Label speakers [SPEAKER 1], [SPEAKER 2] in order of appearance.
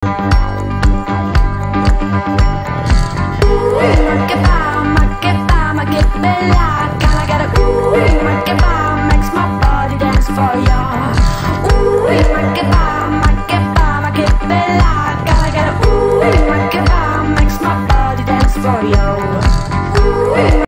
[SPEAKER 1] ma che bella, gotta get a ma makes my body dance for ya. Ma che bella.